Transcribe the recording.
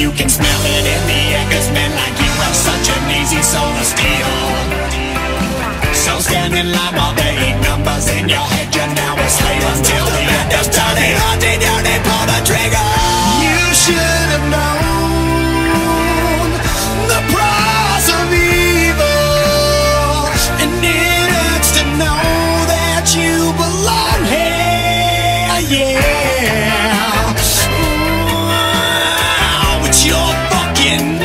you can smell it in the air, 'cause men like you have such an easy soul to steal. So stand in line while they eat numbers in your head. You're now a slave until the end of time. Dirty, dirty, pull the trigger. You should have known the price of evil, and it hurts to know that you belong here, yeah. Ooh, it's your fucking